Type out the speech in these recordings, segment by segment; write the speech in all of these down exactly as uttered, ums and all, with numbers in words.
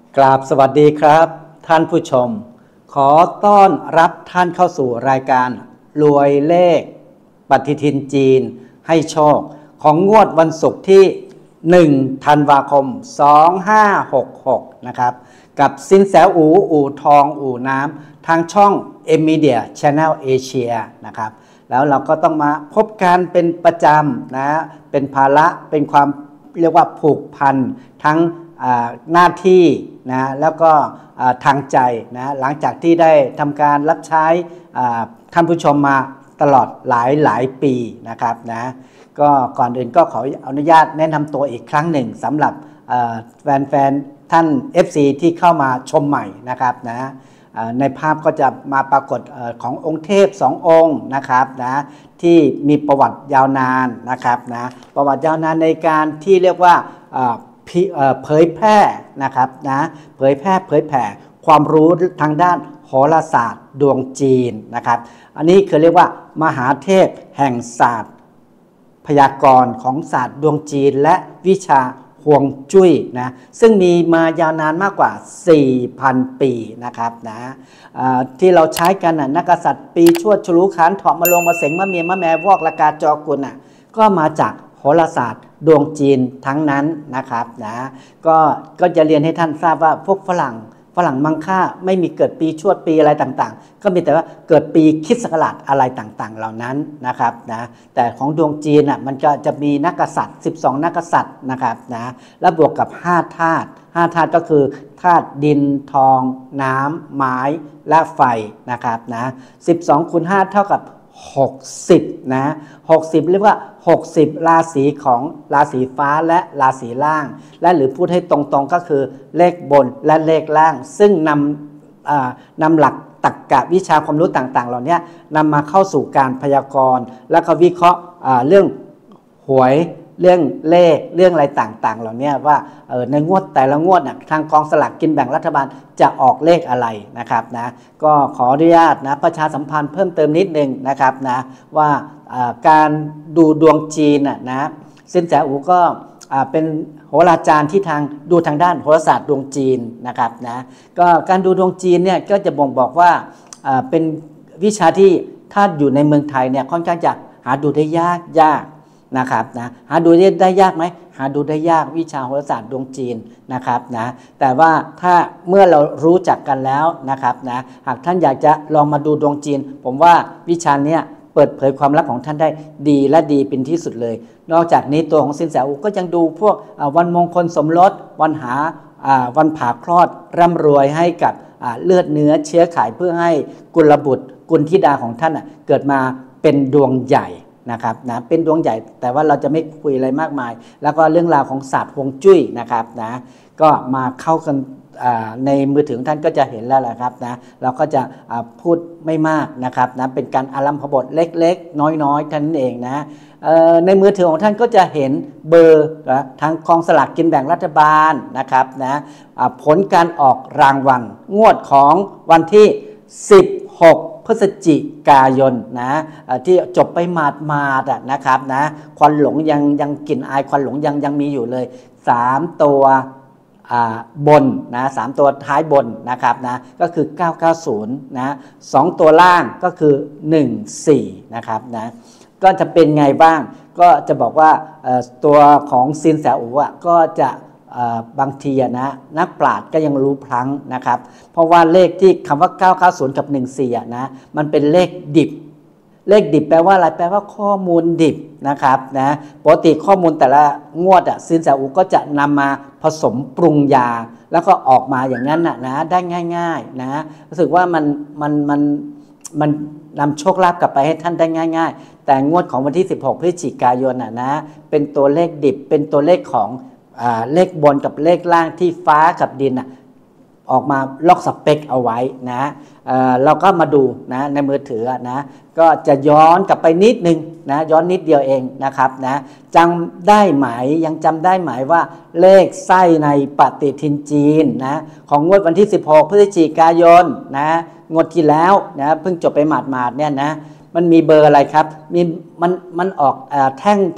กราบสวัสดีครับท่านผู้ชมขอต้อนรับท่านเข้าสู่รายการรวยเลขปฏิทินจีนให้โชคของงวดวันศุกร์ที่หนึ่งธันวาคมสองพันห้าร้อยหกสิบหกนะครับกับสินแสอู่อู่ทองอู่น้ำทางช่อง เอ็ม Media Channel Asia นะครับแล้วเราก็ต้องมาพบกันเป็นประจำนะเป็นภาระเป็นความเรียกว่าผูกพันทั้งหน้าที่นะแล้วก็ทางใจนะหลังจากที่ได้ทำการรับใช้ท่านผู้ชมมาตลอดหลายหลายปีนะครับนะก็ก่อนอื่นก็ขออนุญาตแนะนำตัวอีกครั้งหนึ่งสำหรับแฟนๆท่าน เอฟ ซี ที่เข้ามาชมใหม่นะครับนะในภาพก็จะมาปรากฏขององค์เทพสององค์นะครับนะที่มีประวัติยาวนานนะครับนะประวัติยาวนานในการที่เรียกว่าเผยแพร่นะครับนะเผยแพร่เผยแผ่ความรู้ทางด้านโหราศาสตร์ดวงจีนนะครับอันนี้คือเรียกว่ามหาเทพแห่งศาสตร์พยากรณ์ของศาสตร์ดวงจีนและวิชาฮวงจุ้ยนะซึ่งมีมายาวนานมากกว่า สี่พัน ปีนะครับนะที่เราใช้กันนะนักษัตริย์ปีชวดฉลูขานเถาะมะลงมะเสงมะเมียมะแมวอกละกาจอกุลน่ะก็มาจากโหราศาสตร์ดวงจีนทั้งนั้นนะครับนะก็ก็จะเรียนให้ท่านทราบว่าพวกฝรั่งฝรั่งมังค่าไม่มีเกิดปีชวดปีอะไรต่างๆก็มีแต่ว่าเกิดปีคริสต์ศักราชอะไรต่างๆเหล่านั้นนะครับนะแต่ของดวงจีนอ่ะมันก็จะมีนักกษัตริย์สิบสองนักกษัตริย์นะครับนะแล้วบวกกับห้าธาตุห้าธาตุก็คือธาตุดินทองน้ำไม้และไฟนะครับนะสิบสองคูณห้าเท่ากับหกสิบนะหกสิบเรียกว่าหกสิบราศีของราศีฟ้าและราศีล่างและหรือพูดให้ตรงๆก็คือเลขบนและเลขล่างซึ่งนำนำหลักตรรกะวิชาความรู้ต่างๆเหล่านี้นำมาเข้าสู่การพยากรณ์และก็วิเคราะห์เรื่องหวยเรื่องเลขเรื่องอะไรต่างๆเหล่านี้ว่าในงวดแต่ละงวดทางกองสลากกินแบ่งรัฐบาลจะออกเลขอะไรนะครับนะก็ขออนุญาตนะประชาสัมพันธ์เพิ่มเติมนิดนึงนะครับนะว่าการดูดวงจีนนะสินแสอูก็เป็นโหราจารย์ที่ทางดูทางด้านโหราศาสตร์ดวงจีนนะครับนะก็การดูดวงจีนเนี่ยก็จะบ่งบอกว่าเป็นวิชาที่ถ้าอยู่ในเมืองไทยเนี่ยค่อนข้างจะหาดูได้ยากยากนะครับนะหาดูได้ยากไหมหาดูได้ยากวิชาโหราศาสตร์ดวงจีนนะครับนะแต่ว่าถ้าเมื่อเรารู้จักกันแล้วนะครับนะหากท่านอยากจะลองมาดูดวงจีนผมว่าวิชาเนี้ยเปิดเผยความลับของท่านได้ดีและดีเป็นที่สุดเลยนอกจากนี้ตัวของสินแสอูก็ยังดูพวกวันมงคลสมรสวันหาวันผ่าคลอดร่ำรวยให้กับเลือดเนื้อเชื้อไขเพื่อให้กุลบุตรกุลธิดาของท่านเกิดมาเป็นดวงใหญ่นะครับนะเป็นดวงใหญ่แต่ว่าเราจะไม่คุยอะไรมากมายแล้วก็เรื่องราวของศาสตร์ฮวงจุ้ยนะครับนะก็มาเข้ากันในมือถือท่านก็จะเห็นแล้วแหละครับนะเราก็จะพูดไม่มากนะครับนะเป็นการอารัมภบทเล็กๆน้อยๆท่านเองนะในมือถือของท่านก็จะเห็นเบอร์ทางกองสลากกินแบ่งรัฐบาลนะครับนะผลการออกรางวัลงวดของวันที่สิบหกพฤศจิกายนนะที่จบไปมาดมาดนะครับนะควันหลงยังยังกลิ่นอายควันหลงยังยังมีอยู่เลยสามตัวบนนะสามตัวท้ายบนนะครับนะก็คือเก้าเก้าศูนย์นะสองตัวล่างก็คือหนึ่งสี่นะครับนะก็จะเป็นไงบ้างก็จะบอกว่าตัวของซินแสอู๋ก็จะบางทีนะนักปราชญ์ก็ยังรู้พลั้งนะครับเพราะว่าเลขที่คำว่าเก้าเก้าศูนย์กับหนึ่งสี่นะมันเป็นเลขดิบเลขดิบแปลว่าอะไรแปลว่าข้อมูลดิบนะครับนะปกติข้อมูลแต่ละงวดอ่ะซินแสอูก็จะนำมาผสมปรุงยาแล้วก็ออกมาอย่างนั้นนะนะได้ง่ายๆนะรู้สึกว่ามันมันมันมันนำโชคลาภกลับไปให้ท่านได้ง่ายๆแต่งวดของวันที่สิบหกพฤศจิกายนน่ะนะเป็นตัวเลขดิบเป็นตัวเลขของเลขบนกับเลขล่างที่ฟ้ากับดินน่ะออกมาล็อกสเปคเอาไว้นะเ, เราก็มาดูนะในมือถือนะก็จะย้อนกลับไปนิดนึงนะย้อนนิดเดียวเองนะครับนะจำได้ไหมยังจำได้ไหมว่าเลขไส้ในปฏิทินจีนนะของงวดวันที่สิบหกพฤศจิกายนนะงวดที่แล้วนะเพิ่งจบไปหมาดๆเนี่ยนะมันมีเบอร์อะไรครับมีมันมันออกแท่งแท่ง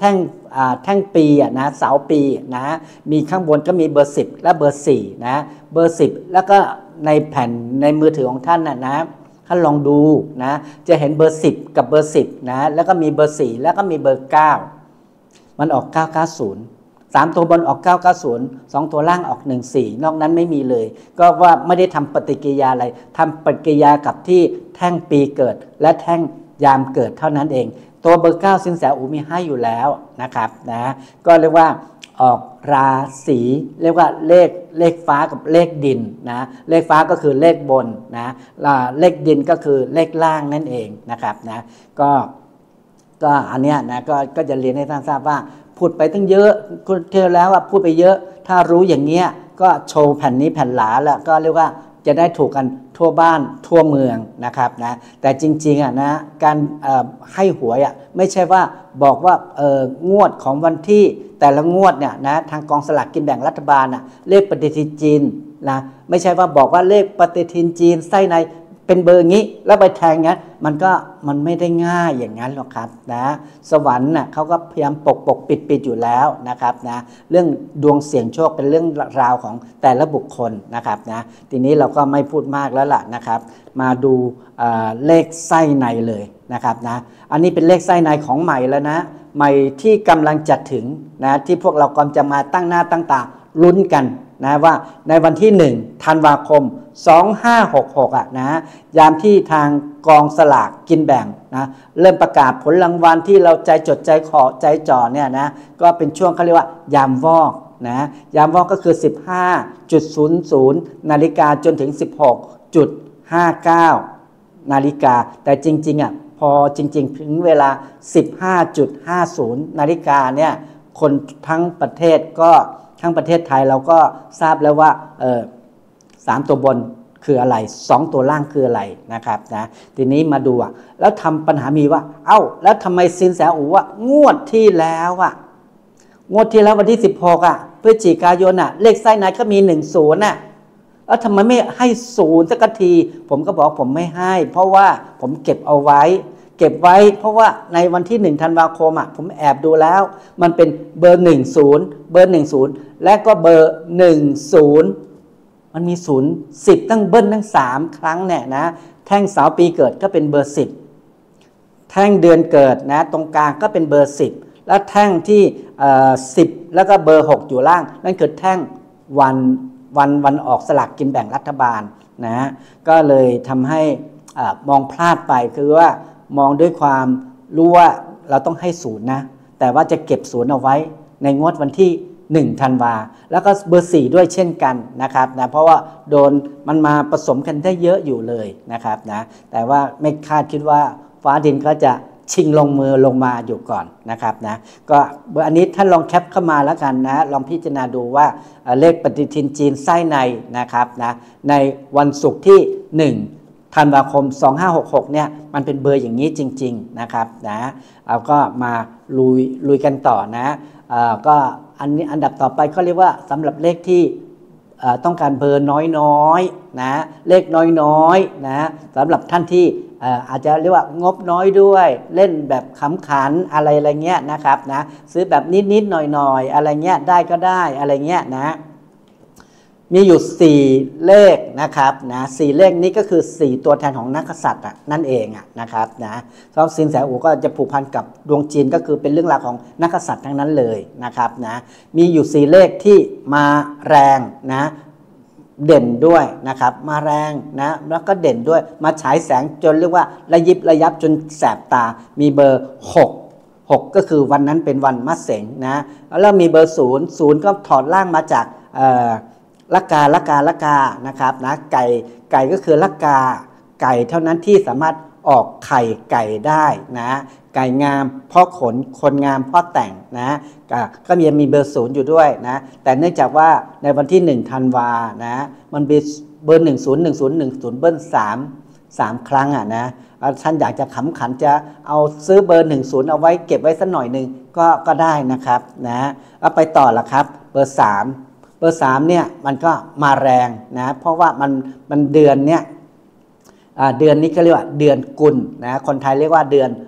แท่งปีอ่ะนะเสาปีนะมีข้างบนก็มีเบอร์สิบและเบอร์สี่นะเบอร์สิบแล้วก็ในแผ่นในมือถือของท่านน่ะนะท่านลองดูนะจะเห็นเบอร์สิบกับเบอร์สิบนะแล้วก็มีเบอร์สี่แล้วก็มีเบอร์เก้ามันออกเก้าเก้าศูนย์สามตัวบนออกเก้าเก้าศูนย์ สองตัวล่างออกหนึ่งสี่นอกนั้นไม่มีเลยก็ว่าไม่ได้ทำปฏิกิริยาอะไรทำปฏิกิริยากับที่แท่งปีเกิดและแท่งยามเกิดเท่านั้นเองตัวเบอร์เก้าสินแสอูมีให้อยู่แล้วนะครับนะก็เรียกว่าออกราศีเรียกว่าเลขเลขฟ้ากับเลขดินนะเลขฟ้าก็คือเลขบนนะเลขดินก็คือเลขล่างนั่นเองนะครับนะก็ก็อันเนี้ยนะก็ก็จะเรียนให้ท่านทราบว่าพูดไปตั้งเยอะคุณเที่ยวแล้วว่าพูดไปเยอะถ้ารู้อย่างเงี้ยก็โชว์แผ่นนี้แผ่นหลาแล้วก็เรียกว่าจะได้ถูกกันทั่วบ้านทั่วเมืองนะครับนะแต่จริงๆอ่ะนะการให้หวยอ่ะไม่ใช่ว่าบอกว่าเอองวดของวันที่แต่ละงวดเนี่ยนะทางกองสลากกินแบ่งรัฐบาลอ่ะเลขปฏิทินจีนนะไม่ใช่ว่าบอกว่าเลขปฏิทินจีนไส้ในเป็นเบอร์งี้แล้วไปแทงงั้นมันก็มันไม่ได้ง่ายอย่างนั้นหรอกครับนะสวรรค์น่ะเขาก็พยายามปกปกปิดปิดอยู่แล้วนะครับนะเรื่องดวงเสี่ยงโชคเป็นเรื่องราวของแต่ละบุคคลนะครับนะทีนี้เราก็ไม่พูดมากแล้วล่ะนะครับมาดูเลขไส้ในเลยนะครับนะอันนี้เป็นเลขไส้ในของใหม่แล้วนะใหม่ที่กำลังจะถึงนะที่พวกเรากำลังจะมาตั้งหน้าตั้งตาลุ้นกันนะว่าในวันที่หนึ่งธันวาคมสองพันห้าร้อยหกสิบหกอ่ะนะยามที่ทางกองสลากกินแบ่งนะเริ่มประกาศผลรางวัลที่เราใจจดใจขอใจจ่อเนี่ยนะก็เป็นช่วงเขาเรียกว่ายามวอกนะยามวอกก็คือ สิบห้าจุดศูนย์ศูนย์ นาฬิกาจนถึง สิบหกจุดห้าเก้า นาฬิกาแต่จริงๆอ่ะพอจริงๆถึงเวลา สิบห้าจุดห้าศูนย์ นาฬิกาเนี่ยคนทั้งประเทศก็ทั้งประเทศไทยเราก็ทราบแล้วว่าเออสามตัวบนคืออะไรสองตัวล่างคืออะไรนะครับนะทีนี้มาดูอ่ะแล้วทำปัญหามีว่าเอ้าแล้วทำไมสินแสอูว่างวดที่แล้วอ่ะงวดที่แล้ววันที่สิบหกอ่ะพฤศจิกายนอ่ะเลขไส้ในก็มีหนึ่งศูนย์น่ะแล้วทำไมไม่ให้ศูนย์สักทีผมก็บอกผมไม่ให้เพราะว่าผมเก็บเอาไว้เก็บไว้เพราะว่าในวันที่หนึ่งธันวาคมอ่ะผมแอบดูแล้วมันเป็นเบอร์หนึ่งศูนย์เบอร์หนึ่งศูนย์และก็เบอร์หนึ่งศูนย์มันมีศูนย์สิบตั้งเบิ้ลตั้งสามครั้งเนี่ยนะแท่งเสาปีเกิดก็เป็นเบอร์สิบแท่งเดือนเกิดนะตรงกลางก็เป็นเบอร์สิบแล้วแท่งที่สิบแล้วก็เบอร์หกอยู่ล่างนั่นคือแท่งวันวันวันออกสลากกินแบ่งรัฐบาลนะก็เลยทำให้มองพลาดไปคือว่ามองด้วยความรู้ว่าเราต้องให้ศูนย์นะแต่ว่าจะเก็บศูนย์เอาไว้ในงวดวันที่หนึ่งธันวาแล้วก็เบอร์สี่ด้วยเช่นกันนะครับนะเพราะว่าโดนมันมาผสมกันได้เยอะอยู่เลยนะครับนะแต่ว่าไม่คาดคิดว่าฟ้าดินก็จะชิงลงมือลงมาอยู่ก่อนนะครับนะก็อันนี้ท่านลองแคปเข้ามาแล้วกันนะลองพิจารณาดูว่าเลขปฏิทินจีนไส้ในนะครับนะในวันศุกร์ที่หนึ่งธันวาคมสองพันห้าร้อยหกสิบหกเนี่ยมันเป็นเบอร์อย่างนี้จริงๆนะครับนะเอาก็มาลุยลุยกันต่อนะก็อันนี้อันดับต่อไปเขาเรียกว่าสำหรับเลขที่ต้องการเบอร์น้อยๆนะเลขน้อยๆนะสำหรับท่านที่อาจจะเรียกว่างบน้อยด้วยเล่นแบบขำขันอะไรอะไรเงี้ยนะครับนะซื้อแบบนิดๆหน่อยๆอะไรเงี้ยได้ก็ได้อะไรเงี้ยนะมีอยู่สี่เลขนะครับนะสี่เลขนี้ก็คือสี่ตัวแทนของนักกษัตริย์นั่นเองนะครับนะเพราะสินแสอูก็จะผูกพันกับดวงจีนก็คือเป็นเรื่องราวของนักกษัตริย์ทั้งนั้นเลยนะครับนะมีอยู่สี่เลขที่มาแรงนะเด่นด้วยนะครับมาแรงนะแล้วก็เด่นด้วยมาฉายแสงจนเรียกว่าระยิบระยับจนแสบตามีเบอร์หก หกก็คือวันนั้นเป็นวันมะเสงนะแล้วมีเบอร์ศูนย์ ศูนย์ก็ถอดร่างมาจากละกาละกาละกานะครับนะไก่ไก่ก็คือละกาไก่เท่านั้นที่สามารถออกไข่ไก่ได้นะไก่งามเพราะขนคนงามเพราะแต่งนะก็มีมีเบอร์ศูนย์อยู่ด้วยนะแต่เนื่องจากว่าในวันที่หนึ่งธันวานะมันเป็นเบอร์หนึ่งศูนย์ หนึ่งศูนย์ หนึ่งศูนย์เบิ้ลสามสามครั้งอ่ะนะท่านอยากจะขำขันจะเอาซื้อเบอร์หนึ่งศูนย์เอาไว้เก็บไว้สักหน่อยหนึ่งก็ก็ได้นะครับนะเอาไปต่อละครับเบอร์สามเบอร์สามเนี่ยมันก็มาแรงนะเพราะว่ามันมันเดือนเนี้ยเดือนนี้ก็เรียกว่าเดือนกุลนะคนไทยเรียกว่าเดือน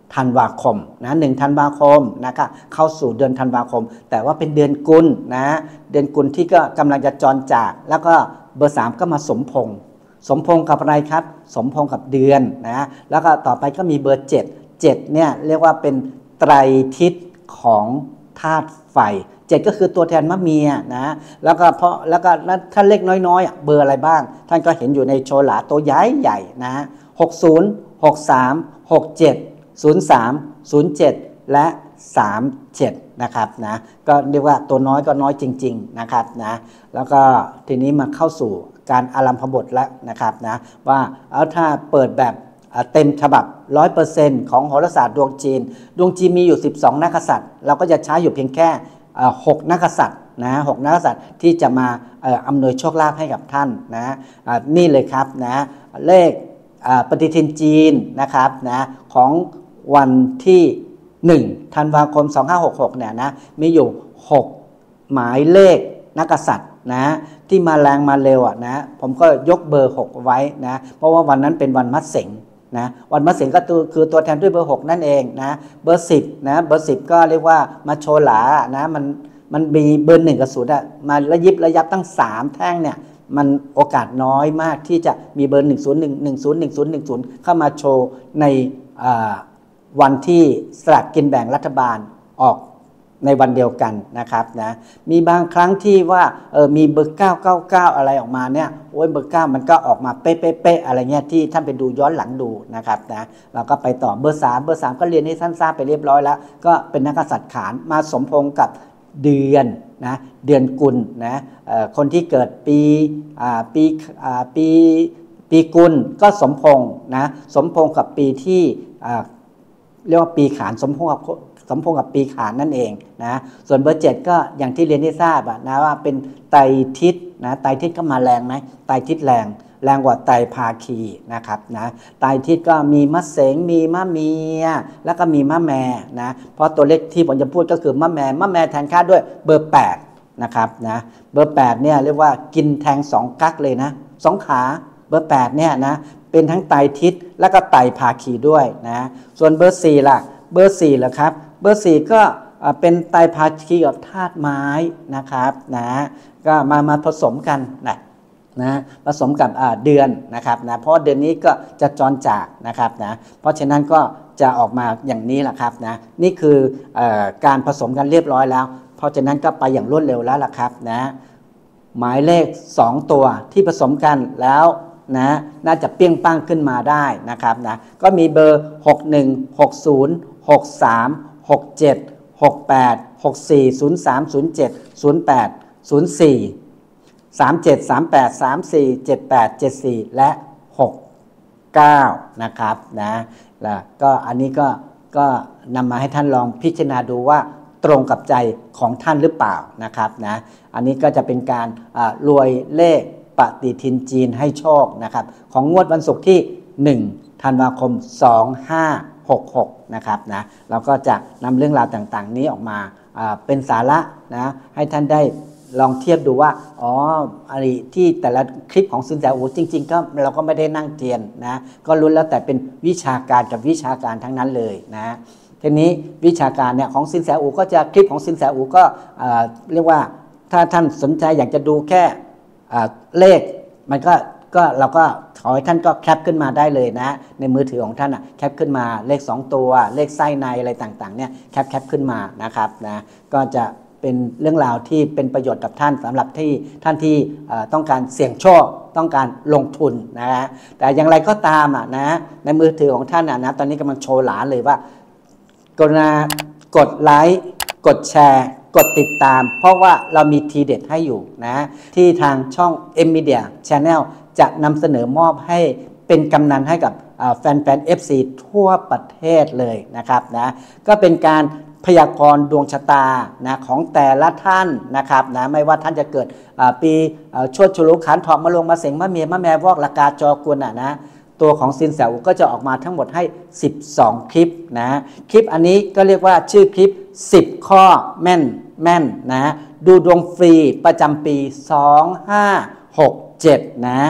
ธันวาคมนะหนึ่งธันวาคมนะครับเข้าสู่เดือนธันวาคมแต่ว่าเป็นเดือนกุลนะเดือนกุลที่ก็กำลังจะจรจากแล้วก็เบอร์สามก็มาสมพงษ์สมพงษ์กับอะไรครับสมพงษ์กับเดือนนะแล้วก็ต่อไปก็มีเบอร์เจ็ด เจ็ดเนี่ยเรียกว่าเป็นไตรทิศของธาตุไฟเจ็ดก็คือตัวแทนมะเมียนะแล้วก็เพราะแล้วก็ถ้าเลขน้อยๆเบอร์อะไรบ้างท่านก็เห็นอยู่ในโชลาตัวใหญ่ใหญ่นะหกสิบ หกสิบสาม หกสิบเจ็ด ศูนย์สาม ศูนย์เจ็ดและสามสิบเจ็ดนะครับนะก็เรียกว่าตัวน้อยก็น้อยจริงๆนะครับนะแล้วก็ทีนี้มาเข้าสู่การอารัมภบทแล้วนะครับนะว่าเอาถ้าเปิดแบบเต็มฉบับ ร้อยเปอร์เซ็นต์ ของโหราศาสตร์ดวงจีนดวงจีนมีอยู่สิบสองนักกษัตริย์เราก็จะใช้อยู่เพียงแค่หกนักกษัตริย์นะหกนักกษัตริย์ที่จะมาอำนวยโชคลาภให้กับท่านนะนี่เลยครับนะเลขปฏิทินจีนนะครับนะของวันที่หนึ่งธันวาคมสองพันห้าร้อยหกสิบหกเนี่ยนะมีอยู่หกหมายเลขนักกษัตริย์นะที่มาแรงมาเร็วอ่ะนะผมก็ยกเบอร์หกไว้นะเพราะว่าวันนั้นเป็นวันมัดเสงนะวันมัดเสงก็คือตัวแทนด้วยเบอร์หกนั่นเองนะเบอร์สิบนะเบอร์สิบก็เรียกว่ามาโชว์หลานะมันมันมีเบอร์หนึ่งกับศูนย์อ่ะมาระยิบระยับตั้งสามแท่งเนี่ยมันโอกาสน้อยมากที่จะมีเบอร์หนึ่ง ศูนย์ หนึ่ง หนึ่ง ศูนย์ หนึ่ง ศูนย์ หนึ่ง ศูนย์เข้ามาโชว์ในวันที่สลากกินแบ่งรัฐบาลออกในวันเดียวกันนะครับนะมีบางครั้งที่ว่าเออมีเบอร์เก้า เก้า เก้าอะไรออกมาเนี่ยโอ้ยเบอร์เก้ามันก็ออกมาเป๊ะๆๆอะไรเงี้ยที่ท่านไปดูย้อนหลังดูนะครับนะเราก็ไปต่อเบอร์สามเบอร์สามก็เรียนให้ท่านทราบไปเรียบร้อยแล้วก็เป็นนักกษัตริย์ขานมาสมพงษ์กับเดือนนะเดือนกุลนะคนที่เกิดปีปีปีปีกุลก็สมพงษ์นะสมพงษ์กับปีที่เรียกว่าปีขานสมพงษ์กับสมพงษ์กับปีขานนั่นเองนะส่วนเบอร์เจ็ดก็อย่างที่เรียนได้ทราบนะว่าเป็นไตรทิศนะไตรทิศก็มาแรงไหมไตรทิศแรงแรงกว่าไตรภาคีนะครับนะไตรทิศก็มีมะเสงมีมะเมียแล้วก็มีมะแมนะเพราะตัวเลขที่ผมจะพูดก็คือมะแมมะแมแทนค่าด้วยเบอร์แปดนะครับนะเบอร์แปดเนี่ยเรียกว่ากินแทงสองกั๊กเลยนะสองขาเบอร์แปดเนี่ยนะเป็นทั้งไตรทิศแล้วก็ไตรภาคีด้วยนะส่วนเบอร์สี่ล่ะเบอร์สี่ล่ะครับเบอร์สี่ก็เป็นไตรภาคีกับธาตุไม้นะครับนะก็มามาผสมกันนะนะผสมกับเดือนนะครับนะเพราะเดือนนี้ก็จะจรจากนะครับนะเพราะฉะนั้นก็จะออกมาอย่างนี้แหละครับนะนี่คืออการผสมกันเรียบร้อยแล้วเพราะฉะนั้นก็ไปอย่างรวดเร็วแล้วล่ะครับนะหมายเลขสองตัวที่ผสมกันแล้วนะน่าจะเปี้ยงป้างขึ้นมาได้นะครับนะก็มีเบอร์หก หนึ่ง หก ศูนย์ หก สาม หก เจ็ด หก แปด หก สี่ ศูนย์ สาม ศูนย์ เจ็ด ศูนย์ แปด ศูนย์ สี่ สาม เจ็ด สาม แปด สาม สี่ เจ็ด แปด เจ็ด สี่และหก เก้านะครับนะแล้วก็อันนี้ก็ก็นำมาให้ท่านลองพิจารณาดูว่าตรงกับใจของท่านหรือเปล่านะครับนะอันนี้ก็จะเป็นการรวยเลขปฏิทินจีนให้โชคนะครับของงวดวันศุกร์ที่หนึ่งธันวาคมสองพันห้าร้อยหกสิบหกนะครับนะเราก็จะนำเรื่องราวต่างๆนี้ออกมาเป็นสาระนะให้ท่านได้ลองเทียบดูว่าอ๋ออะไรที่แต่ละคลิปของซินแสอูจริงๆก็เราก็ไม่ได้นั่งเทียนนะก็ล้วนแล้วแต่เป็นวิชาการกับวิชาการทั้งนั้นเลยนะทีนี้วิชาการเนี่ยของซินแสอูก็จะคลิปของซินแสอูก็เรียกว่าถ้าท่านสนใจอยากจะดูแค่เลขมันก็ก็เราก็ขอให้ท่านก็แคปขึ้นมาได้เลยนะในมือถือของท่านอ่ะแคปขึ้นมาเลขสองตัวเลขไส้ในอะไรต่างๆเนี่ยแคปแคปขึ้นมานะครับนะก็จะเป็นเรื่องราวที่เป็นประโยชน์กับท่านสำหรับที่ท่านที่ต้องการเสี่ยงโชคต้องการลงทุนนะฮะแต่อย่างไรก็ตามอ่ะนะในมือถือของท่านอ่ะนะตอนนี้กำลังโชว์หลานเลยว่ากรุณากดไลค์กดแชร์กดติดตามเพราะว่าเรามีทีเด็ดให้อยู่นะที่ทางช่อง เอ็ม Media Channel จะนำเสนอมอบให้เป็นกำนันให้กับแฟนๆ เอฟ ซี ทั่วประเทศเลยนะครับนะก็เป็นการพยากรณ์ดวงชะตานะของแต่ละท่านนะครับนะไม่ว่าท่านจะเกิดปีชวดฉลูขันทองมะลงมาเสงมะเมียมะแมวอกละกาจอกุลอ่ะนะตัวของซินแสอูก็จะออกมาทั้งหมดให้สิบสองคลิปนะคลิปอันนี้ก็เรียกว่าชื่อคลิปสิบข้อแม่นแม่นนะดูดวงฟรีประจำปีสองพันห้าร้อยหกสิบเจ็ดนะ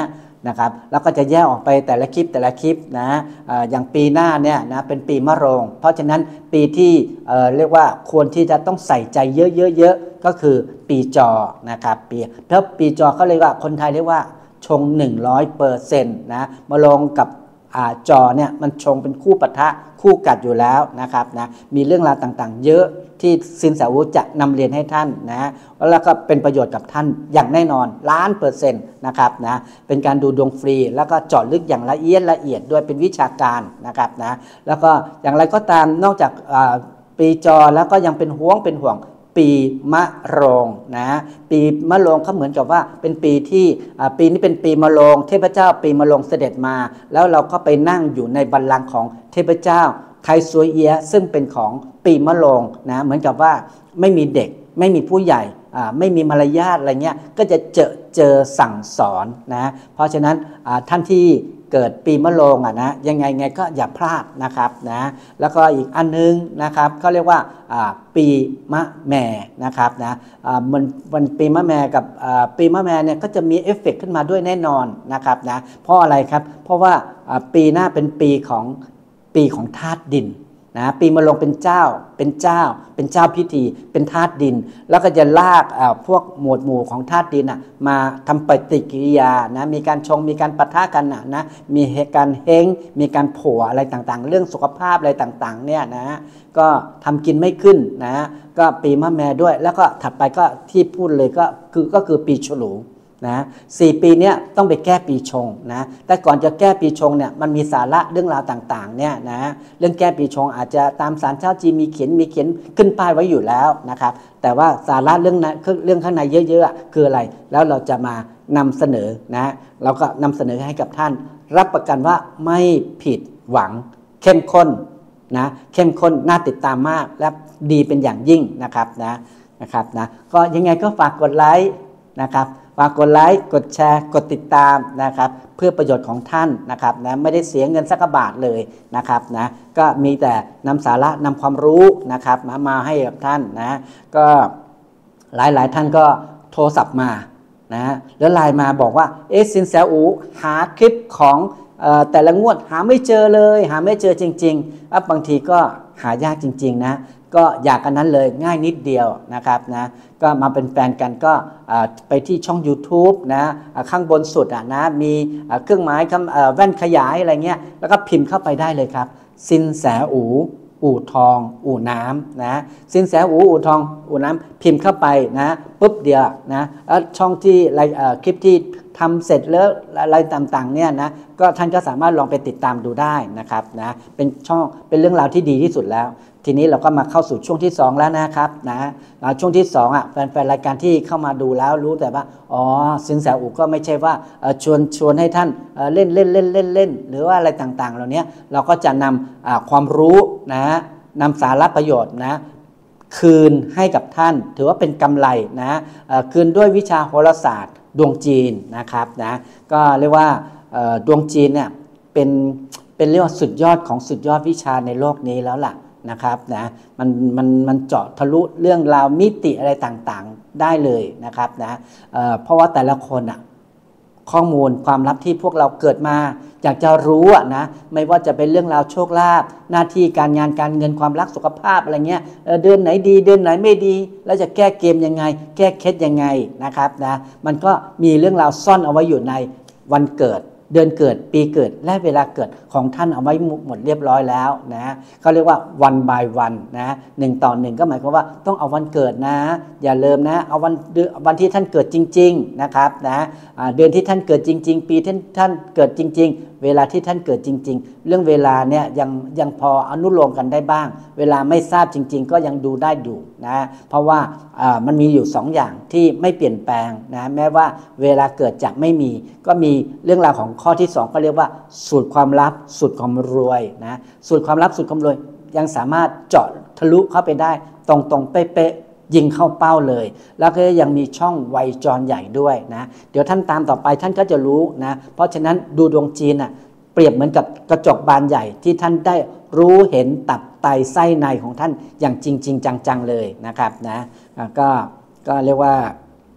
นะครับแล้วก็จะแยกออกไปแต่ละคลิปแต่ละคลิปนะอย่างปีหน้าเนี่ยนะเป็นปีมะโรงเพราะฉะนั้นปีที่เอ่อเรียกว่าควรที่จะต้องใส่ใจเยอะๆๆก็คือปีจอนะครับปีแล้วปีจอเขาเรียกว่าคนไทยเรียกว่าชง หนึ่งร้อยเปอร์เซ็นต์ นะมะโรงกับจอเนี่ยมันชงเป็นคู่ปะทะคู่กัดอยู่แล้วนะครับนะมีเรื่องราวต่างๆเยอะที่สินแสอูจะนำเรียนให้ท่านนะแล้วก็เป็นประโยชน์กับท่านอย่างแน่นอนล้านเปอร์เซ็นต์นะครับนะเป็นการดูดวงฟรีแล้วก็เจาะลึกอย่างละเอียดละเอียดด้วยเป็นวิชาการนะครับนะแล้วก็อย่างไรก็ตามนอกจากปีจอแล้วก็ยังเป็นห่วงเป็นห่วงปีมะโรงนะปีมะโรงเขาเหมือนกับว่าเป็นปีที่ปีนี้เป็นปีมะโรงเทพเจ้าปีมะโรงเสด็จมาแล้วเราก็ไปนั่งอยู่ในบัลลังก์ของเทพเจ้าไทซวยเอียะซึ่งเป็นของปีมะโรงนะเหมือนกับว่าไม่มีเด็กไม่มีผู้ใหญ่ไม่มีมารยาทอะไรเงี้ยก็จะเจอเจอสั่งสอนนะเพราะฉะนั้นท่านที่เกิดปีมะโรงอ่ะนะยังไงไงก็อย่าพลาดนะครับนะแล้วก็อีกอันนึงนะครับเขาเรียกว่าปีมะแม่นะครับนะมันวันปีมะแม่กับปีมะแม่เนี่ยก็จะมีเอฟเฟกต์ขึ้นมาด้วยแน่นอนนะครับนะเพราะอะไรครับเพราะว่าปีหน้าเป็นปีของปีของธาตุดินนะปีมะโรงเป็นเจ้าเป็นเจ้าเป็นเจ้าพิธีเป็นธาตุดินแล้วก็จะลากพวกหมวดหมู่ของธาตุดินนะมาทำปฏิกิริยานะมีการชงมีการปะทะกันนะนะมีการเฮงมีการผัวอะไรต่างๆเรื่องสุขภาพอะไรต่างๆเนี่ยนะก็ทำกินไม่ขึ้นนะก็ปีมะแม่ด้วยแล้วก็ถัดไปก็ที่พูดเลยก็คือก็คือปีฉลูนะสี่ปีเนี้ยต้องไปแก้ปีชงนะแต่ก่อนจะแก้ปีชงเนี่ยมันมีสาระเรื่องราวต่างๆเนี่ยนะเรื่องแก้ปีชงอาจจะตามศาลเจ้าจีนมีเขียนมีเขียนขึ้นป้ายไว้อยู่แล้วนะครับแต่ว่าสาระเรื่องนั้นเรื่องข้างในเยอะๆคืออะไรแล้วเราจะมานำเสนอนะเราก็นำเสนอให้กับท่านรับประกันว่าไม่ผิดหวังเข้มข้นนะเข้มข้นน่าติดตามมากและดีเป็นอย่างยิ่งนะครับนะนะครับนะก็ยังไงก็ฝากกดไลค์นะครับฝากกดไลค์กดแชร์กดติดตามนะครับเพื่อประโยชน์ของท่านนะครับนะไม่ได้เสียเงินสักบาทเลยนะครับนะก็มีแต่นำสาระนำความรู้นะครับมามาให้กับท่านนะก็หลายๆท่านก็โทรศัพท์มานะแล้วไลน์มาบอกว่าเอ๊ะสินแสอูหาคลิปของแต่ละงวดหาไม่เจอเลยหาไม่เจอจริงๆบางทีก็หายากจริงๆนะก็อยากกันนั้นเลยง่ายนิดเดียวนะครับนะก็มาเป็นแฟนกันก็ไปที่ช่อง YouTube นะข้างบนสุดนะมีเครื่องหมายแว่นขยายอะไรเงี้ยแล้วก็พิมพ์เข้าไปได้เลยครับสินแสอูอู่ทองอู่น้ำนะสินแสอูอู่ทองอู่น้ำพิมพ์เข้าไปนะปุ๊บเดียวนะแล้วช่องที่คลิปที่ทำเสร็จแล้วอะไรต่างๆเนี่ยนะก็ท่านก็สามารถลองไปติดตามดูได้นะครับนะเป็นช่องเป็นเรื่องราวที่ดีที่สุดแล้วทีนี้เราก็มาเข้าสู่ช่วงที่สองแล้วนะครับนะช่วงที่สองอ่ะแฟนๆรายการที่เข้ามาดูแล้วรู้แต่ว่าอ๋อสินแสอูก็ไม่ใช่ว่าชวนชวนให้ท่านเล่นเล่นเล่นเล่นเล่นหรือว่าอะไรต่างๆเหล่านี้เราก็จะนำความรู้นะนำสาระประโยชน์นะคืนให้กับท่านถือว่าเป็นกำไรนะคืนด้วยวิชาโหราศาสตร์ดวงจีนนะครับนะก็เรียกว่าดวงจีนเนี่ยเป็นเป็นเรียกว่าสุดยอดของสุดยอดวิชาในโลกนี้แล้วล่ะนะครับนะมันมันมันเจาะทะลุเรื่องราวมิติอะไรต่างๆได้เลยนะครับนะเอ่อเพราะว่าแต่ละคนอ่ะข้อมูลความลับที่พวกเราเกิดมาอยากจะรู้อ่ะนะไม่ว่าจะเป็นเรื่องราวโชคลาภหน้าที่การงานการเงินความรักสุขภาพอะไรเงี้ย เ, เดือนไหนดีเดือนไหนไม่ดีแล้วจะแก้เกมยังไงแก้เคล็ดยังไงนะครับนะมันก็มีเรื่องราวซ่อนเอาไว้อยู่ในวันเกิดเดือนเกิดปีเกิดและเวลาเกิดของท่านเอาไว้หมดเรียบร้อยแล้วนะเขาเรียกว่าวัน by วันนะหนึ่งต่อหนึ่งก็หมายความว่าต้องเอาวันเกิดนะอย่าลืมนะเอาวันวันที่ท่านเกิดจริงๆนะครับนะเดือนที่ท่านเกิดจริงๆปีที่ท่านเกิดจริงๆเวลาที่ท่านเกิดจริงๆเรื่องเวลาเนี่ยยังยังพออนุโลมกันได้บ้างเวลาไม่ทราบจริงๆก็ยังดูได้อยู่นะเพราะว่ามันมีอยู่สองอย่างที่ไม่เปลี่ยนแปลงนะแม้ว่าเวลาเกิดจากไม่มีก็มีเรื่องราวของข้อที่สองก็เรียกว่าสูตรความลับสูตรความรวยนะสูตรความลับสูตรความรวยยังสามารถเจาะทะลุเข้าไปได้ตรงๆเป๊ะๆยิงเข้าเป้าเลยแล้วก็ยังมีช่องไวจรใหญ่ด้วยนะเดี๋ยวท่านตามต่อไปท่านก็จะรู้นะเพราะฉะนั้นดูดวงจีนอ่ะเปรียบเหมือนกับกระจกบานใหญ่ที่ท่านได้รู้เห็นตับไตไส้ในของท่านอย่างจริงๆจังๆเลยนะครับนะก็ก็เรียกว่า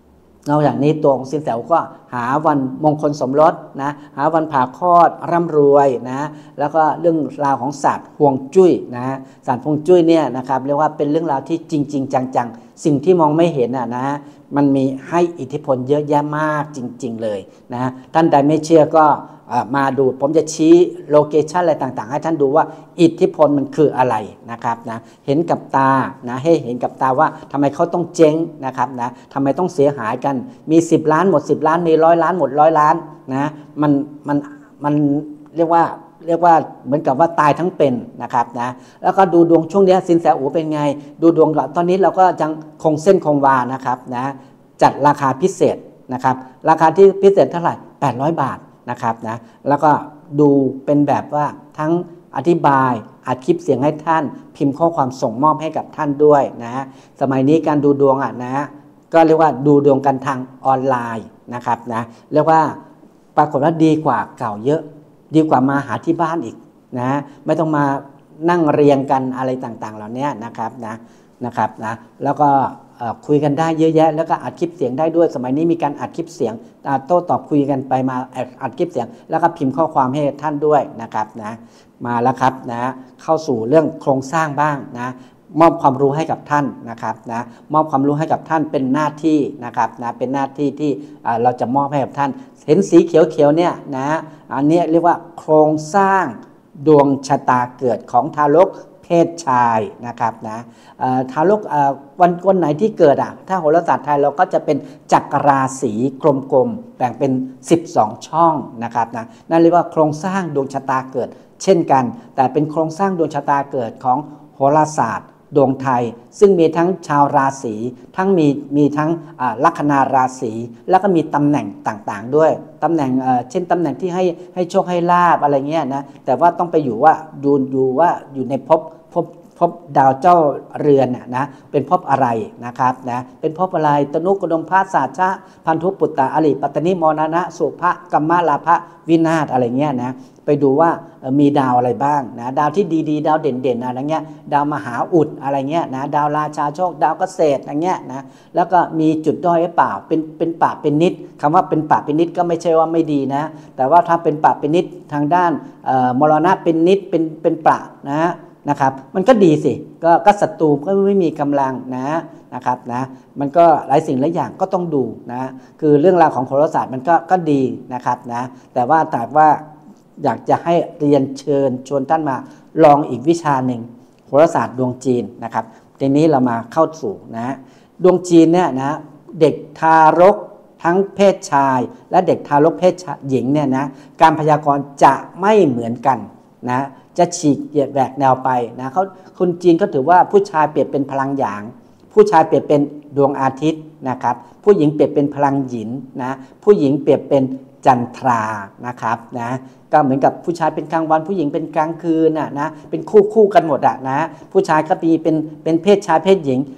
นอกจากนี้ตัวของสินแสก็หาวันมงคลสมรสนะหาวันผ่าคลอดร่ำรวยนะแล้วก็เรื่องราวของศาสตร์ฮวงจุ้ยนะศาสตร์ฮวงจุ้ยเนี่ยนะครับเรียกว่าเป็นเรื่องราวที่จริงๆจังๆสิ่งที่มองไม่เห็นอ่ะนะมันมีให้อิทธิพลเยอะแยะมากจริงๆเลยนะท่านใดไม่เชื่อก็มาดูผมจะชี้โลเคชันอะไรต่างๆให้ท่านดูว่าอิทธิพลมันคืออะไรนะครับนะเห็นกับตานะให้เห็นกับตาว่าทำไมเขาต้องเจ๊งนะครับนะทำไมต้องเสียหายกันมีสิบล้านหมดสิบล้านมีร้อยล้านหมดร้อยล้านนะมันมันมันเรียกว่าเรียกว่าเหมือนกับว่าตายทั้งเป็นนะครับนะแล้วก็ดูดวงช่วงนี้สินแสอู๋เป็นไงดูดวงตอนนี้เราก็ยังคงเส้นคงวานะครับนะจัดราคาพิเศษนะครับราคาที่พิเศษเท่าไหร่แปดร้อยบาทนะครับนะแล้วก็ดูเป็นแบบว่าทั้งอธิบายอัดคลิปเสียงให้ท่านพิมพ์ข้อความส่งมอบให้กับท่านด้วยนะสมัยนี้การดูดวงอ่ะนะก็เรียกว่าดูดวงกันทางออนไลน์นะครับนะเรียกว่าปรากฏว่าดีกว่าเก่าเยอะดีกว่ามาหาที่บ้านอีกนะไม่ต้องมานั่งเรียงกันอะไรต่างๆเหล่านี้นะครับนะนะครับนะแล้วก็คุยกันได้เยอะแยะแล้วก็อัดคลิปเสียงได้ด้วยสมัยนี้มีการอัดคลิปเสียงโต้ตอบคุยกันไปมาอัดคลิปเสียงแล้วก็พิมพ์ข้อความให้ท่านด้วยนะครับนะมาแล้วครับนะเข้าสู่เรื่องโครงสร้างบ้างนะมอบความรู้ให้กับท่านนะครับนะมอบความรู้ให้กับท่านเป็นหน้าที่นะครับนะเป็นหน้าที่ที่เราจะมอบให้กับท่านเห็นสีเขียวๆเนี่ยนะอันนี้เรียกว่าโครงสร้างดวงชะตาเกิดของทารกเพศชายนะครับนะทารกวันวันไหนที่เกิดอ่ะถ้าโหราศาสตร์ไทยเราก็จะเป็นจักรราศีกลมๆแบ่งเป็นสิบสองช่องนะครับนะนั่นเรียกว่าโครงสร้างดวงชะตาเกิดเช่นกันแต่เป็นโครงสร้างดวงชะตาเกิดของโหราศาสตร์ดวงไทยซึ่งมีทั้งชาวราศีทั้งมีมีทั้งลัคนาราศีแล้วก็มีตำแหน่งต่างๆด้วยตำแหน่งเช่นตำแหน่งที่ให้ให้โชคให้ลาบอะไรเงี้ยนะแต่ว่าต้องไปอยู่ว่าดูดูว่าอยู่ในภพภพภพดาวเจ้าเรือนนะเป็นภพอะไรนะครับนะเป็นภพอะไรตนุกดมพาสาชะพันธุปุตตะอริปัตตนิมรณะสุภะกัมมะลาภะวินาศอะไรเงี้ยนะไปดูว่ามีดาวอะไรบ้างนะดาวที่ดีๆดาวเด่นๆอะไรเงี้ยดาวมหาอุดอะไรเงี้ยนะดาวราชาโชคดาวเกษตรอะไรเงี้ยนะแล้วก็มีจุดด้อยหรือเปล่าเป็นเป็นปะเป็นนิดคำว่าเป็นปะเป็นนิดก็ไม่ใช่ว่าไม่ดีนะแต่ว่าถ้าเป็นปะเป็นนิดทางด้านมรณะเป็นนิดเป็นเป็นปะนะนะครับมันก็ดีสิก็ก็ศัตรูก็ไม่มีกำลังนะนะครับนะมันก็หลายสิ่งหลายอย่างก็ต้องดูนะคือเรื่องราวของโหราศาสตร์มันก็ก็ดีนะครับนะแต่ว่าแต่ว่าอยากจะให้เรียนเชิญชวนท่านมาลองอีกวิชาหนึ่งโหราศาสตร์ดวงจีนนะครับทีนี้เรามาเข้าสู่นะดวงจีนเนี่ยนะเด็กทารกทั้งเพศชายและเด็กทารกเพศหญิงเนี่ยนะการพยากรณ์จะไม่เหมือนกันนะจะฉีกแหวกแนวไปนะเขาคนจีนก็ถือว่าผู้ชายเปรียบเป็นพลังหยางผู้ชายเปรียบเป็นดวงอาทิตย์นะครับผู้หญิงเปรียบเป็นพลังหยินนะผู้หญิงเปรียบเป็นจันทรานะครับนะก็เหมือนกับผู้ชายเป็นกลางวันผู้หญิงเป็นกลางคืนนะนะเป็นคู่คู่กันหมดอะนะผู้ชายก็มีเป็นเป็นเพศชายเพศหญิง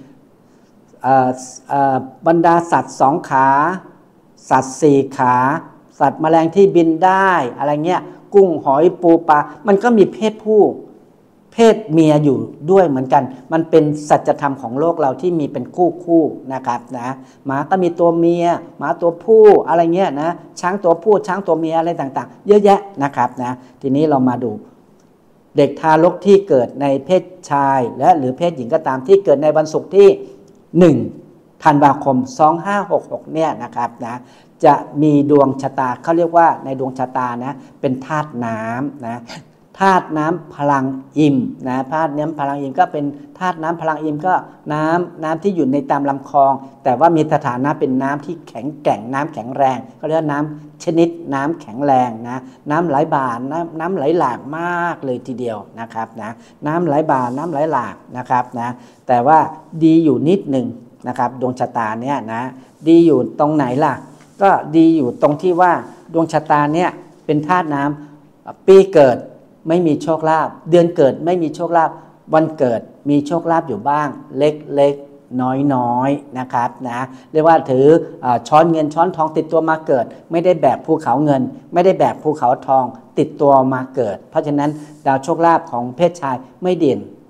บรรดาสัตว์สองขาสัตว์สี่ขาสัตว์แมลงที่บินได้อะไรเงี้ยกุ้งหอยปูปลามันก็มีเพศผู้เพศเมียอยู่ด้วยเหมือนกันมันเป็นสัจธรรมของโลกเราที่มีเป็นคู่คู่นะครับนะหมาก็มีตัวเมียหมาตัวผู้อะไรเงี้ยนะช้างตัวผู้ช้างตัวเมียอะไรต่างๆเยอะแยะนะครับนะทีนี้เรามาดูเด็กทารกที่เกิดในเพศชายและหรือเพศหญิงก็ตามที่เกิดในวันศุกร์ที่หนึ่งธันวาคมสองพันห้าร้อยหกสิบหกเนี่ยนะครับนะจะมีดวงชะตาเขาเรียกว่าในดวงชะตานะเป็นธาตุน้ำนะธาตุน้ำพลังอิมนะธาตุน้ำพลังอิมก็เป็นธาตุน้ำพลังอิมก็น้ำน้ำที่อยู่ในตามลำคลองแต่ว่ามีสถานะเป็นน้ำที่แข็งแกร่งน้ำแข็งแรงเขาเรียกน้ำชนิดน้ำแข็งแรงนะน้ำไหลบ่าน้ำน้ำไหลหลากมากเลยทีเดียวนะครับนะน้ำไหลบ่าน้ำไหลหลากนะครับนะแต่ว่าดีอยู่นิดหนึ่งนะครับดวงชะตาเนี่ยนะดีอยู่ตรงไหนล่ะก็ดีอยู่ตรงที่ว่าดวงชะตาเนี่ยเป็นธาตุน้ำปีเกิดไม่มีโชคลาภเดือนเกิดไม่มีโชคลาภวันเกิดมีโชคลาภอยู่บ้างเล็กๆน้อยๆนะครับนะเรียกว่าถือช้อนเงินช้อนทองติดตัวมาเกิดไม่ได้แบกภูเขาเงินไม่ได้แบกภูเขาทองติดตัวมาเกิดเพราะฉะนั้นดาวโชคลาภของเพศชายไม่เด่น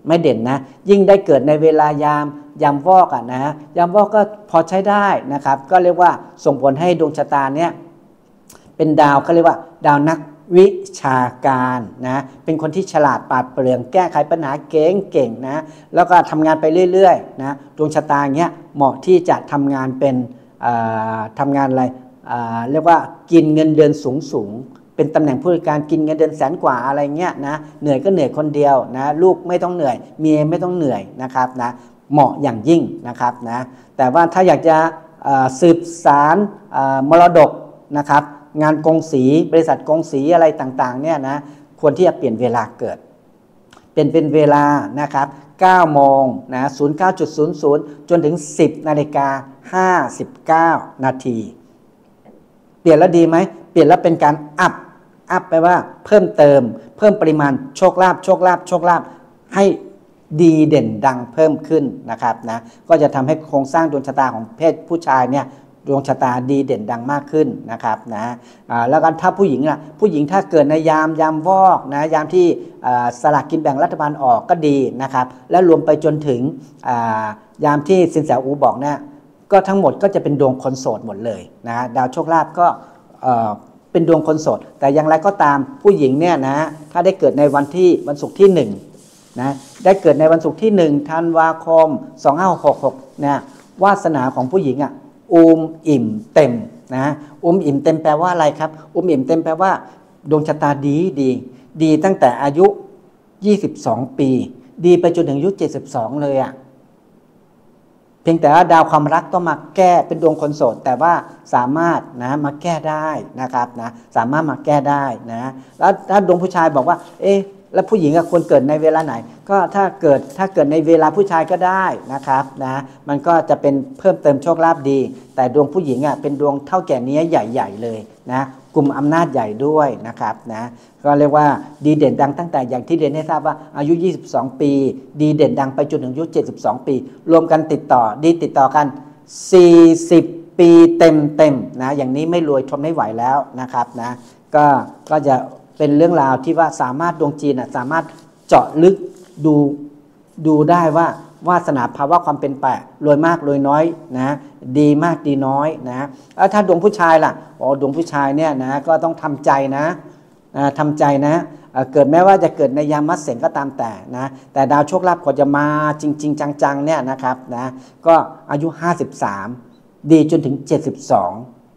ไม่เด่นนะยิ่งได้เกิดในเวลายามยามวอกอ่ะนะยามวอกก็พอใช้ได้นะครับก็เรียกว่าส่งผลให้ดวงชะตาเนี่ยเป็นดาวเขาเรียกว่าดาวนักวิชาการนะเป็นคนที่ฉลาดปราดเปรื่องแก้ไขปัญหาเก่งเก่งนะแล้วก็ทำงานไปเรื่อยๆนะดวงชะตาเงี้ยเหมาะที่จะทำงานเป็นทำงานอะไรเรียกว่ากินเงินเดือนสูงสูงเป็นตำแหน่งผู้จัดการกินเงินเดือนแสนกว่าอะไรเงี้ยนะเหนื่อยก็เหนื่อยคนเดียวนะลูกไม่ต้องเหนื่อยเมียไม่ต้องเหนื่อยนะครับนะเหมาะอย่างยิ่งนะครับนะแต่ว่าถ้าอยากจะสืบสารมรดกนะครับงานกงสีบริษัทกงสีอะไรต่างๆเนี่ยนะควรที่จะเปลี่ยนเวลาเกิดเป็นเป็นเวลานะครับเก้าโมงนะ ศูนย์ เก้า ศูนย์ ศูนย์ จนถึง สิบนาฬิกาห้าสิบเก้านาทีเปลี่ยนแล้วดีไหมเปลี่ยนแล้วเป็นการอัพอัพแปลว่าเพิ่มเติมเพิ่มปริมาณโชคลาภโชคลาภโชคลาภให้ดีเด่นดังเพิ่มขึ้นนะครับนะก็จะทำให้โครงสร้างดวงชะตาของเพศผู้ชายเนี่ยดวงชะตาดีเด่นดังมากขึ้นนะครับนะแล้วก็ถ้าผู้หญิงล่ะผู้หญิงถ้าเกิดในยามยามวอกนะยามที่สลากกินแบ่งรัฐบาลออกก็ดีนะครับและรวมไปจนถึงยามที่สินแสอูบอกนะก็ทั้งหมดก็จะเป็นดวงคนโสดหมดเลยนะดาวโชคลาภก็เป็นดวงคนโสดแต่อย่างไรก็ตามผู้หญิงเนี่ยนะถ้าได้เกิดในวันที่วันศุกร์ที่หนึ่งนะได้เกิดในวันศุกร์ที่หนึ่งธันวาคมสองพันห้าร้อยหกสิบหกนะวาสนาของผู้หญิงอ่ะอุ้มอิ่มเต็มนะอุ้มอิ่มเต็มแปลว่าอะไรครับอุ้มอิ่มเต็มแปลว่าดวงชะตาดีดีดีตั้งแต่อายุยี่สิบสองปีดีไปจนถึงอายุเจ็ดสิบสองเลยอ่ะเพียงแต่ว่าดาวความรักต้องมาแก้เป็นดวงคนโสดแต่ว่าสามารถนะมาแก้ได้นะครับนะสามารถมาแก้ได้นะแล้วถ้าดวงผู้ชายบอกว่าเอ๊ะแล้วผู้หญิงควรเกิดในเวลาไหนก็ถ้าเกิดถ้าเกิดในเวลาผู้ชายก็ได้นะครับนะมันก็จะเป็นเพิ่มเติมโชคลาภดีแต่ดวงผู้หญิงอ่ะเป็นดวงเท่าแก่เนี้ยใหญ่ๆเลยนะกลุ่มอำนาจใหญ่ด้วยนะครับนะก็เรียกว่าดีเด่นดังตั้งแต่อย่างที่เรียนให้ทราบว่าอายุยี่สิบสองปีดีเด่นดังไปจนถึงอายุเจ็ดสิบสองปีรวมกันติดต่อดีติดต่อกันสี่สิบปีเต็มๆนะอย่างนี้ไม่รวยทนไม่ไหวแล้วนะครับนะก็ก็จะเป็นเรื่องราวที่ว่าสามารถดวงจีนสามารถเจาะลึกดูดูได้ว่าวาสนาภาวะความเป็นไปรวยมากรวยน้อยนะดีมากดีน้อยนะแล้วถ้าดวงผู้ชายล่ะอ๋อดวงผู้ชายเนี่ยนะก็ต้องทำใจนะทำใจนะเกิดแม้ว่าจะเกิดในยามมัดเส็งก็ตามแต่นะแต่ดาวโชคลาภกว่าจะมาจริงๆจังๆเนี่ยนะครับนะก็อายุห้าสิบสามดีจนถึงเจ็ดสิบสอง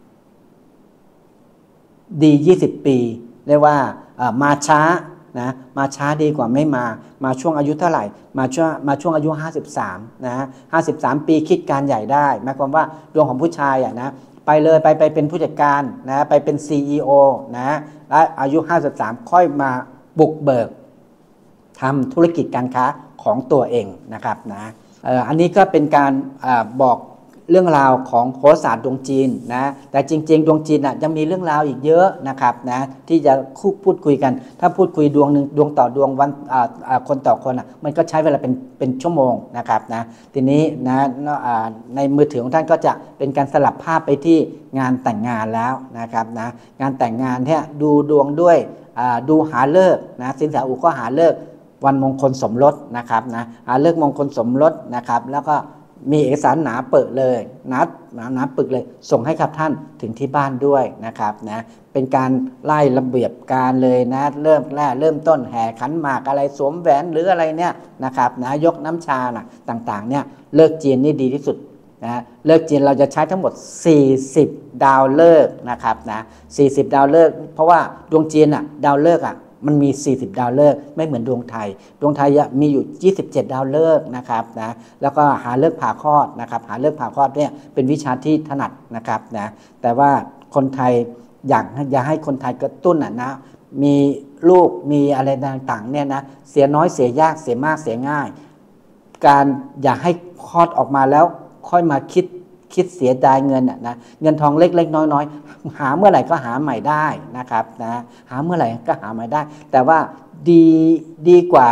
ดียี่สิบปีเรียกว่ามาช้านะมาช้าดีกว่าไม่มามาช่วงอายุเท่าไหร่มาช่วงมาช่วงอายุห้าสิบสามนะห้าสิบสามปีคิดการใหญ่ได้หมายความว่าดวงของผู้ชายอ่ะนะไปเลยไปไปเป็นผู้จัดการนะไปเป็น ซี อี โอ นะและอายุห้าสิบสามค่อยมาบุกเบิกทำธุรกิจการค้าของตัวเองนะครับนะอันนี้ก็เป็นการบอกเรื่องราวของโหราศาสตร์ดวงจีนนะแต่จริงๆดวงจีนอ่ะยังมีเรื่องราวอีกเยอะนะครับนะที่จะคู่พูดคุยกันถ้าพูดคุยดวงหนึ่งดวงต่อดวงวันคนต่อคนอ่ะมันก็ใช้เวลาเป็นเป็นชั่วโมงนะครับนะทีนี้นะในมือถือของท่านก็จะเป็นการสลับภาพไปที่งานแต่งงานแล้วนะครับนะงานแต่งงานเนี่ยดูดวงด้วยดูหาฤกษ์นะสินแสอูก็หาฤกษ์วันมงคลสมรสนะครับนะหาฤกษ์มงคลสมรสนะครับแล้วก็มีเอกสารหนาเปิดเลยนัดหนาหนาปึกเลยส่งให้กับท่านถึงที่บ้านด้วยนะครับนะเป็นการไล่ระเบียบการเลยนะเริ่มแรกเริ่มต้นแห่ขันหมากอะไรสวมแหวนหรืออะไรเนี่ยนะครับนะยกน้ำชานะต่างๆเนี่ยเลิกจีนนี่ดีที่สุดนะเลิกจีนเราจะใช้ทั้งหมดสี่สิบดาวเลิกนะครับนะสี่สิบดาวเลิกเพราะว่าดวงจีนอ่ะดาวเลิกอ่ะมันมีสี่สิบดาวฤกษ์ไม่เหมือนดวงไทยดวงไทยมีอยู่ยี่สิบเจ็ดดาวฤกษ์นะครับนะแล้วก็หาฤกษ์ผ่าคลอดนะครับหาฤกษ์ผ่าคลอดเนี่ยเป็นวิชาที่ถนัดนะครับนะแต่ว่าคนไทยอยากอยากให้คนไทยกระตุ้นอ่ะนะมีลูกมีอะไรต่างๆเนี่ยนะเสียน้อยเสียยากเสียมากเสียง่ายการอยากให้คลอดออกมาแล้วค่อยมาคิดคิดเสียดายเงินอ่ะนะเงินทองเล็กๆน้อยๆหาเมื่อไหร่ก็หาใหม่ได้นะครับนะหาเมื่อไหร่ก็หาใหม่ได้แต่ว่าดีดีกว่า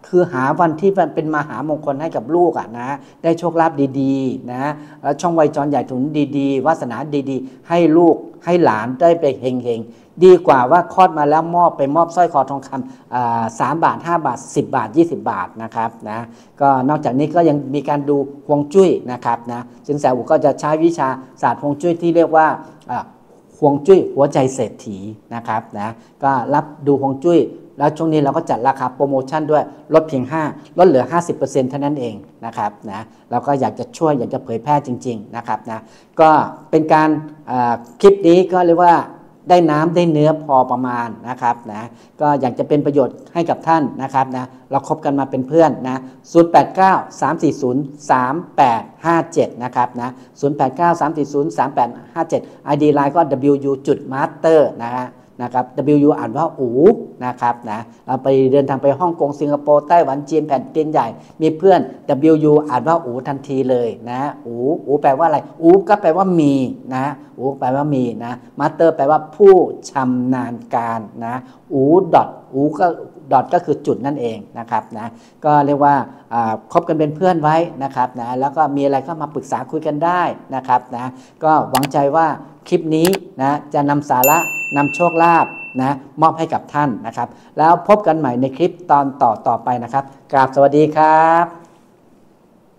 คือหาวันที่มันเป็นมหามงคลให้กับลูกอ่ะนะได้โชคลาภดีๆนะแล้วช่องวัยจรใหญ่ถุนดีๆวาสนาดีๆให้ลูกให้หลานได้ไปเฮงๆดีกว่าว่าคลอดมาแล้วมอบไปมอบสร้อยคอทองคำสามบาทห้าบาทสิบบาทยี่สิบบาทนะครับนะก็นอกจากนี้ก็ยังมีการดูฮวงจุ้ยนะครับนะสินแสอูก็จะใช้วิชาศาสตร์ฮวงจุ้ยที่เรียกว่าฮวงจุ้ยหัวใจเศรษฐีนะครับนะก็รับดูฮวงจุ้ยแล้วช่วงนี้เราก็จัดราคาโปรโมชั่นด้วยลดเพียงห้าลดเหลือ ห้าสิบเปอร์เซ็นต์ เท่านั้นเองนะครับนะเราก็อยากจะช่วยอยากจะเผยแพร่จริงๆนะครับนะก็เป็นการคลิปนี้ก็เรียกว่าได้น้ำได้เนื้อพอประมาณนะครับนะก็อยากจะเป็นประโยชน์ให้กับท่านนะครับนะเราคบกันมาเป็นเพื่อนนะศูนย์ แปด เก้า สาม สี่ ศูนย์ สาม แปด ห้า เจ็ดนะครับนะศูนย์ แปด เก้า สาม สี่ ศูนย์ สาม แปด ห้า เจ็ด ไอ ดี ไลน์ ก็ ดับเบิลยู ยู จุด มาสเตอร์ นะฮะนะครับ ดับเบิลยู อ่านว่าอูนะครับนะเราไปเดินทางไปฮ่องกงสิงคโปร์ไต้หวันจีนแผ่นดินใหญ่มีเพื่อน ดับเบิลยู อ่านว่าอูทันทีเลยนะอูอูแปลว่าอะไรอูก็แปลว่ามีนะอูแปลว่ามีนะมาสเตอร์แปลว่าผู้ชำนาญการนะอูดอทอูก็ดอทก็คือจุดนั่นเองนะครับนะก็เรียกว่าคบกันเป็นเพื่อนไว้นะครับนะแล้วก็มีอะไรก็มาปรึกษาคุยกันได้นะครับนะก็หวังใจว่าคลิปนี้นะจะนำสาระนำโชคลาภนะมอบให้กับท่านนะครับแล้วพบกันใหม่ในคลิปตอนต่อต่อไปนะครับกราบสวัสดีครับ